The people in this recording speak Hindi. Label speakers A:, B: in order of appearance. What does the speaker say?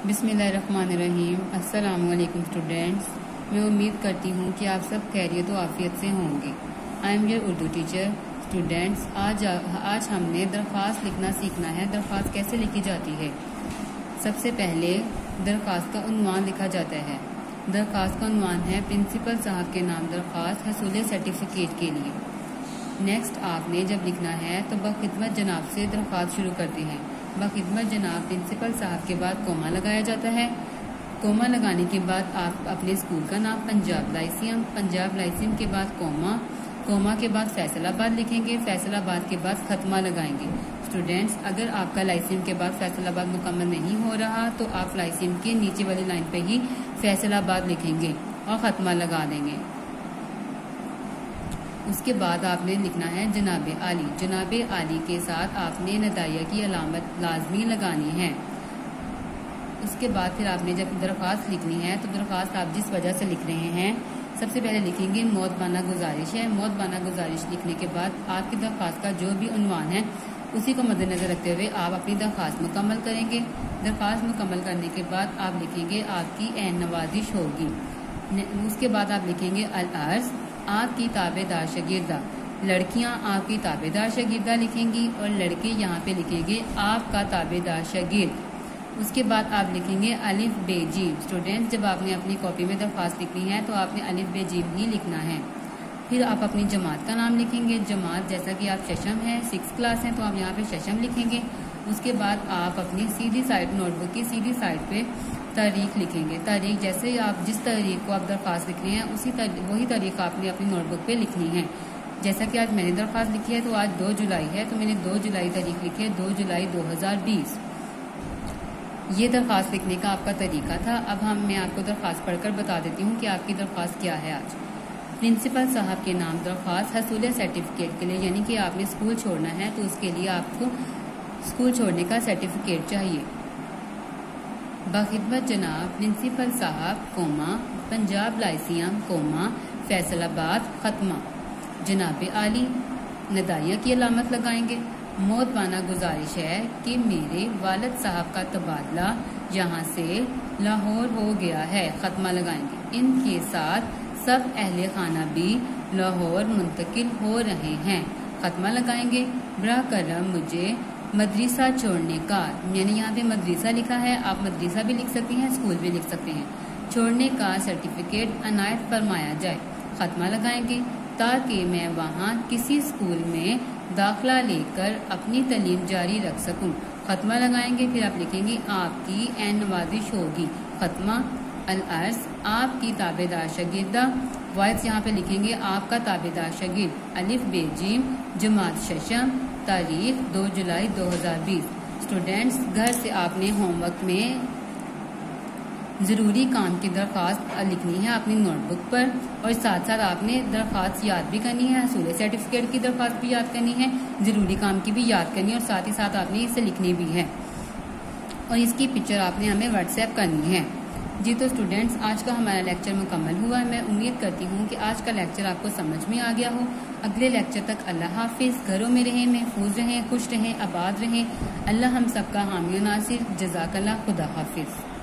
A: बिस्मिल्लाहिर्रहमानिर्रहीम। अस्सलामुअलैकुम स्टूडेंट्स। मैं उम्मीद करती हूँ कि आप सब खैरियत व आफियत से होंगे। I am your Urdu teacher. Students, आज हमने दरख्वास्त लिखना सीखना है। दरख्वास्त कैसे लिखी जाती है? सबसे पहले दरख्वास्त का उन्वान लिखा जाता है। दरख्वास्त का उन्वान है प्रिंसिपल साहब के नाम दरख्वास्त हसूल सर्टिफिकेट के लिए। नेक्स्ट आपने जब लिखना है तो बखिदमत जनाब से दरख्वास्त शुरू करते हैं। बखिदमत जनाब प्रिंसिपल साहब के बाद कोमा लगाया जाता है। कोमा लगाने के बाद आप अपने स्कूल का नाम पंजाब लाइसियम के बाद कोमा के बाद फैसलाबाद लिखेंगे। फैसलाबाद के बाद खत्मा लगाएंगे। स्टूडेंट्स, अगर आपका लाइसियम के बाद फैसलाबाद मुकम्मल नहीं हो रहा तो आप लाइसियम के नीचे वाली लाइन पे ही फैसलाबाद लिखेंगे और खत्मा लगा देंगे। उसके बाद आपने लिखना है जनाब आली। जनाब आली के साथ आपने नदाया की अलामत लाजमी लगानी है। उसके बाद फिर आपने जब दरख्वास्त लिखनी है तो दरख्वास्त आप जिस वजह से लिख रहे हैं सबसे पहले लिखेंगे मौतबाना गुजारिश है। मौतबाना गुजारिश लिखने के बाद आपकी दरख्वास्त का जो भी उन्वान है उसी को मद्देनजर रखते हुए आप अपनी दरख्वास्त मुकम्मल करेंगे। दरख्वास्त मुकम्मल करने के बाद आप लिखेंगे आपकी ऐन नवाजिश होगी। उसके बाद आप लिखेंगे अल अर्ज आपकी ताबेदार शागिर्दा। लड़कियां आपकी ताबेदार शागिर्दा लिखेंगी और लड़के यहाँ पे लिखेंगे आपका ताबेदार शागिर्द। उसके बाद आप लिखेंगे अलिफ बे जीम। स्टूडेंट्स, जब आपने अपनी कॉपी में दरख्वास्त लिखनी है तो आपने अलिफ बे जीम ही लिखना है। फिर आप अपनी जमात का नाम लिखेंगे। जमात जैसा कि आप शशम है, 6th क्लास है तो आप यहाँ पे शशम लिखेंगे। उसके बाद आप अपनी सीधी साइड नोटबुक की सीधी साइड पे तारीख लिखेंगे। तारीख जैसे आप जिस तारीख को आप दरख्वास्त लिख रहे हैं वही तारीख आपने अपनी नोटबुक पे लिखनी है। जैसा कि आज मैंने दरख्वास्त लिखी है तो आज 2 जुलाई है तो मैंने 2 जुलाई तारीख लिखी है, 2 जुलाई 2020। ये दरख्वास्त लिखने का आपका तरीका था। अब मैं आपको दरख्वास्त पढ़कर बता देती हूँ कि आपकी दरख्वास्त क्या है। आज प्रिंसिपल साहब के नाम दरख्वास्त हसूल सर्टिफिकेट के लिए, यानी कि आपने स्कूल छोड़ना है तो उसके लिए आपको स्कूल छोड़ने का सर्टिफिकेट चाहिए। बखिदमत जनाब प्रिंसिपल साहब comma Punjab lyceum comma Faisalabad खत्मा। जनाब आली नदाया की अलामत लगाएंगे। मौतबाना गुजारिश है कि मेरे वालिद साहब का तबादला यहाँ से लाहौर हो गया है, खत्मा लगाएंगे। इनके साथ सब अहले खाना भी लाहौर मुंतकिल हो रहे हैं, खत्मा लगाएंगे। बरा करम मुझे मदरसा छोड़ने का, मैंने यहाँ पे मदरसा लिखा है, आप मदरसा भी लिख सकती हैं, स्कूल भी लिख सकते हैं। छोड़ने का सर्टिफिकेट अनायत फरमाया जाए, खत्मा लगाएंगे ताकि मैं वहाँ किसी स्कूल में दाखिला लेकर अपनी तालीम जारी रख सकूं, खत्मा लगाएंगे। फिर आप लिखेंगे आपकी ऐन नवाजिश होगी, खत्मा। अल अर्ज आपकी ताबेदार शागिर्दा। वॉइस यहाँ पे लिखेंगे आपका ताबेदार शागिर्द। अलिफ बे जीम जमात शशम। तारीख 2 जुलाई 2020। स्टूडेंट्स, घर से आपने होमवर्क में ज़रूरी काम की दरख्वास्त लिखनी है अपनी नोटबुक पर और साथ साथ आपने दरख्वास्त याद भी करनी है। हसूल सर्टिफिकेट की दरख्वास्त भी याद करनी है, ज़रूरी काम की भी याद करनी है और साथ ही साथ आपने इसे लिखनी भी है और इसकी पिक्चर आपने हमें व्हाट्सएप करनी है। जी तो स्टूडेंट्स, आज का हमारा लेक्चर मुकम्मल हुआ। मैं उम्मीद करती हूँ कि आज का लेक्चर आपको समझ में आ गया हो। अगले लेक्चर तक अल्लाह हाफिज़। घरों में रहें, महफूज रहें, खुश रहें, आबाद रहें। अल्लाह हम सबका हामी नासिर। जज़ाकल्लाह। खुदा हाफिज़।